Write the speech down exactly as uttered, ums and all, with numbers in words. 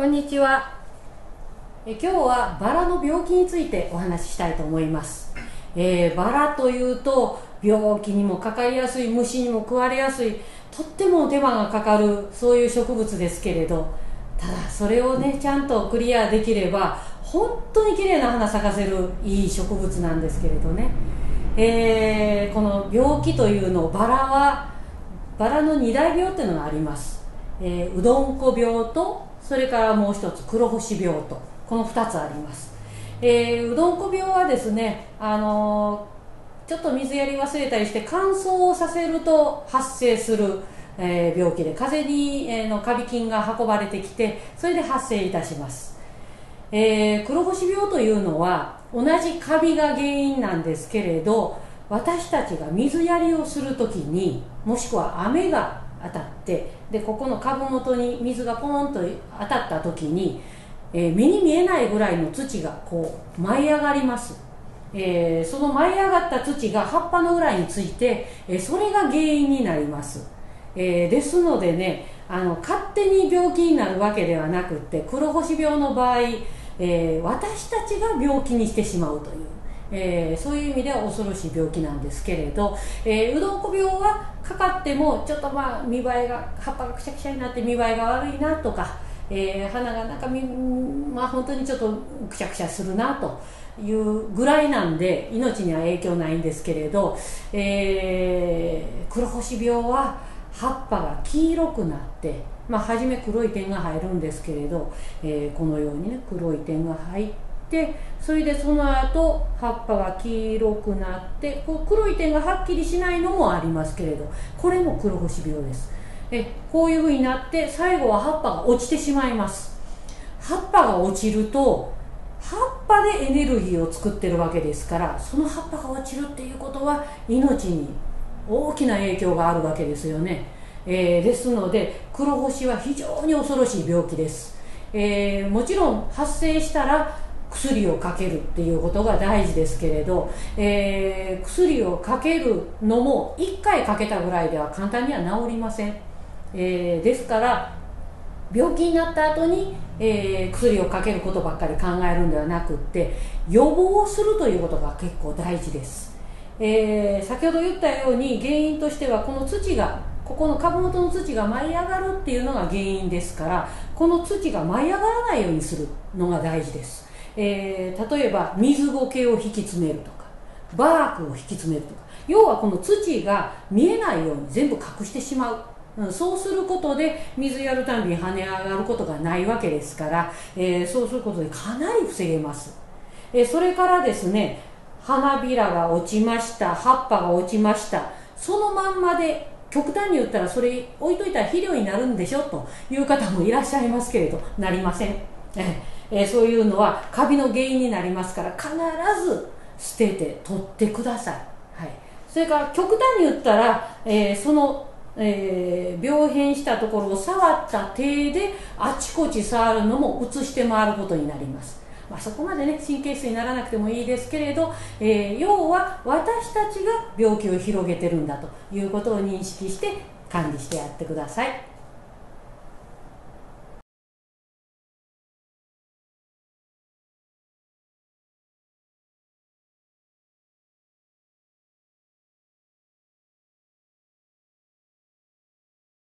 こんにちは。え今日はバラの病気についてお話ししたいと思います。えー、バラというと病気にもかかりやすい、虫にも食われやすい、とっても手間がかかるそういう植物ですけれど、ただそれをねちゃんとクリアできれば本当に綺麗な花咲かせるいい植物なんですけれどね、えー、この病気というの、バラはバラの二大病っていうのがあります。えー、うどんこ病と、それからもう一つ黒星病と、このふたつあります。えー、うどんこ病はですね、あのー、ちょっと水やり忘れたりして乾燥をさせると発生する、えー、病気で、風に、えー、のカビ菌が運ばれてきて、それで発生いたします。えー、黒星病というのは同じカビが原因なんですけれど、私たちが水やりをするときに、もしくは雨が当たって、でここの株元に水がポーンと当たったときに、えー、目に見えないぐらいの土がこう舞い上がります。えー、その舞い上がった土が葉っぱの裏について、えー、それが原因になります。えー、ですのでね、あの勝手に病気になるわけではなくって、黒星病の場合、えー、私たちが病気にしてしまうという、えー、そういう意味では恐ろしい病気なんですけれど、えー、うどんこ病はかかってもちょっとまあ見栄えが、葉っぱがくしゃくしゃになって見栄えが悪いなとか、えー、花がなんかみ、まあ、本当にちょっとくしゃくしゃするなというぐらいなんで、命には影響ないんですけれど、えー、黒星病は葉っぱが黄色くなって、まあ、初め黒い点が入るんですけれど、えー、このようにね黒い点が入って、それでその後葉っぱが黄色くなって、こう黒い点がはっきりしないのもありますけれど、これも黒星病です。えこういうふうになって最後は葉っぱが落ちてしまいます。葉っぱが落ちると葉っぱでエネルギーを作ってるわけですから、その葉っぱが落ちるっていうことは命に大きな影響があるわけですよね。えー、ですので黒星は非常に恐ろしい病気です。えー、もちろん発生したら薬をかけるっていうことが大事ですけれど、えー、薬をかけるのもいっかいかけたぐらいでは簡単には治りません。えー、ですから病気になった後に、えー、薬をかけることばっかり考えるんではなくって、予防するということが結構大事です。えー、先ほど言ったように原因としてはこの土が、ここの株元の土が舞い上がるっていうのが原因ですから、この土が舞い上がらないようにするのが大事です。えー、例えば水苔を引き詰めるとか、バークを引き詰めるとか、要はこの土が見えないように全部隠してしまう。うん、そうすることで水やるたびに跳ね上がることがないわけですから、えー、そうすることでかなり防げます。えー、それからですね、花びらが落ちました、葉っぱが落ちました、そのまんまで極端に言ったらそれ置いといたら肥料になるんでしょという方もいらっしゃいますけれど、なりません。えーえー、そういうのはカビの原因になりますから、必ず捨てて取ってください。はい、それから極端に言ったら、えー、そのえー、病変したところを触った手であちこち触るのも移して回ることになります。まあ、そこまでね神経質にならなくてもいいですけれど、えー、要は私たちが病気を広げてるんだということを認識して管理してやってください。